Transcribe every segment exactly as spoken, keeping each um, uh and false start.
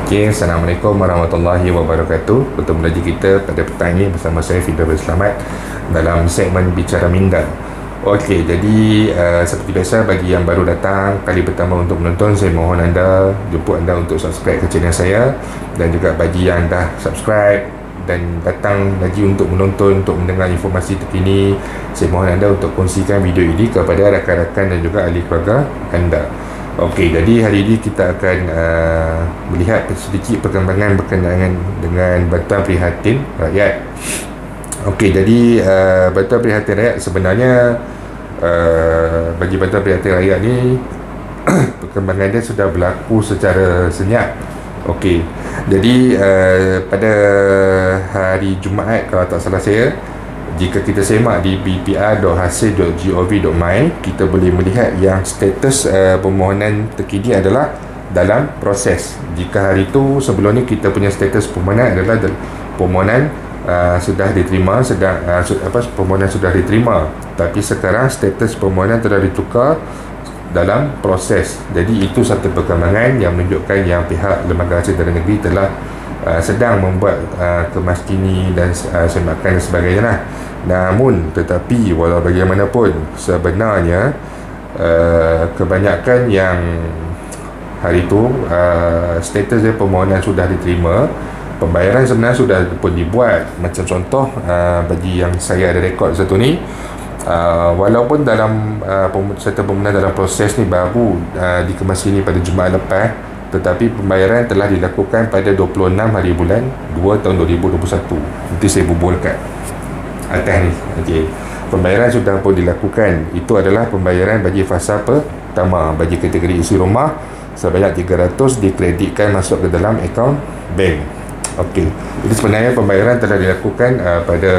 Okey, Assalamualaikum warahmatullahi wabarakatuh. Bertemu lagi kita pada petang ini bersama saya Fidaus Selamat dalam segmen Bicara Minda. Okey, jadi uh, seperti biasa bagi yang baru datang kali pertama untuk menonton, saya mohon anda, jemput anda untuk subscribe ke channel saya. Dan juga bagi yang dah subscribe dan datang lagi untuk menonton, untuk mendengar informasi terkini, saya mohon anda untuk kongsikan video ini kepada rakan-rakan dan juga ahli keluarga anda. Okey, jadi hari ini kita akan uh, melihat sedikit perkembangan berkenaan dengan bantuan prihatin rakyat. Okey, jadi uh, bantuan prihatin rakyat sebenarnya uh, bagi bantuan prihatin rakyat ni perkembangan dia sudah berlaku secara senyap. Okey, jadi uh, pada hari Jumaat kalau tak salah saya, jika kita semak di b p r dot hasil dot gov dot my, kita boleh melihat yang status uh, permohonan terkini adalah dalam proses. Jika hari itu sebelum ni kita punya status permohonan adalah permohonan uh, sudah diterima, sedang uh, apa permohonan sudah diterima, tapi sekarang status permohonan telah ditukar dalam proses. Jadi itu satu perkembangan yang menunjukkan yang pihak Lembaga Hasil Dalam Negeri telah uh, sedang membuat uh, kemaskini dan uh, semakan dan sebagainya lah. Namun tetapi walau bagaimanapun sebenarnya uh, kebanyakan yang hari itu uh, status dia permohonan sudah diterima, pembayaran sebenarnya sudah pun dibuat. Macam contoh uh, bagi yang saya ada rekod satu ni, uh, walaupun dalam uh, serta permohonan dalam proses ni baru uh, dikemaskini pada Jumaat lepas, tetapi pembayaran telah dilakukan pada dua puluh enam hari bulan dua tahun dua ribu dua puluh satu. Nanti saya bubuh dekat atas ni. Okey, pembayaran sudah pun dilakukan. Itu adalah pembayaran bagi fasa pertama bagi kategori isi rumah sebanyak tiga ratus dikreditkan masuk ke dalam akaun bank. Okey, jadi sebenarnya pembayaran telah dilakukan uh, pada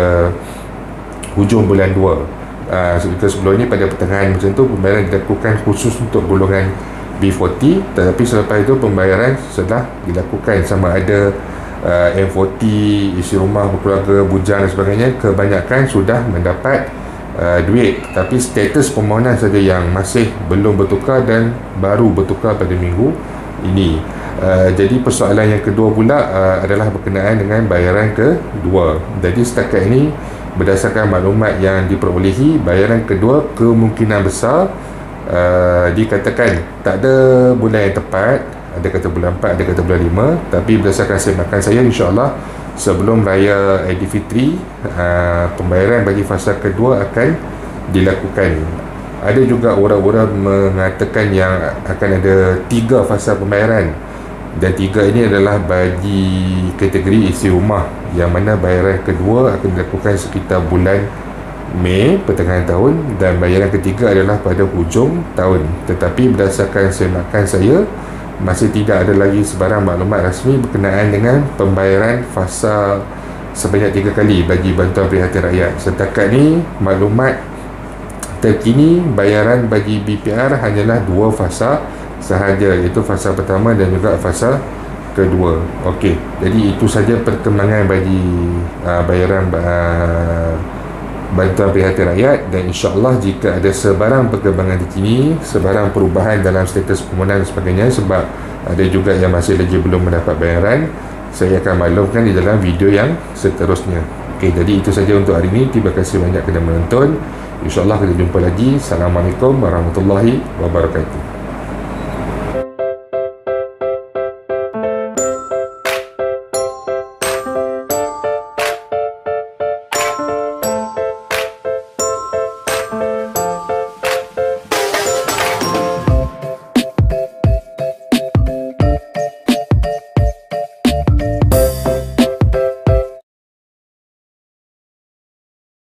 hujung bulan dua. Uh, sebelum ni pada pertengahan macam tu pembayaran dilakukan khusus untuk golongan B empat puluh, tetapi selepas itu pembayaran setelah dilakukan sama ada Uh, M empat puluh, isi rumah, berkeluarga, bujang dan sebagainya, kebanyakan sudah mendapat uh, duit, tapi status permohonan saja yang masih belum bertukar dan baru bertukar pada minggu ini. Uh, jadi persoalan yang kedua pula uh, adalah berkenaan dengan bayaran kedua. Jadi setakat ini berdasarkan maklumat yang diperolehi, bayaran kedua kemungkinan besar uh, dikatakan tak ada bulan yang tepat. Ada kata bulan empat, ada kata bulan lima, tapi berdasarkan semakan saya, insyaAllah sebelum Raya Aidilfitri uh, pembayaran bagi fasa kedua akan dilakukan. Ada juga orang-orang mengatakan yang akan ada tiga fasa pembayaran, dan tiga ini adalah bagi kategori isi rumah, yang mana bayaran kedua akan dilakukan sekitar bulan Mei pertengahan tahun, dan bayaran ketiga adalah pada hujung tahun. Tetapi berdasarkan semakan saya, masih tidak ada lagi sebarang maklumat rasmi berkenaan dengan pembayaran fasa sebanyak tiga kali bagi bantuan prihatin rakyat. Setakat ni maklumat terkini bayaran bagi B P R hanyalah dua fasa sahaja, iaitu fasa pertama dan juga fasa kedua. Okey, jadi itu saja perkembangan bagi uh, bayaran uh, bantuan prihatin rakyat, dan insyaAllah jika ada sebarang perkembangan terkini, sebarang perubahan dalam status permohonan dan sebagainya, sebab ada juga yang masih lagi belum mendapat bayaran, saya akan maklumkan di dalam video yang seterusnya. Okey, jadi itu saja untuk hari ini. Terima kasih banyak kerana menonton. InsyaAllah kita jumpa lagi. Assalamualaikum warahmatullahi wabarakatuh.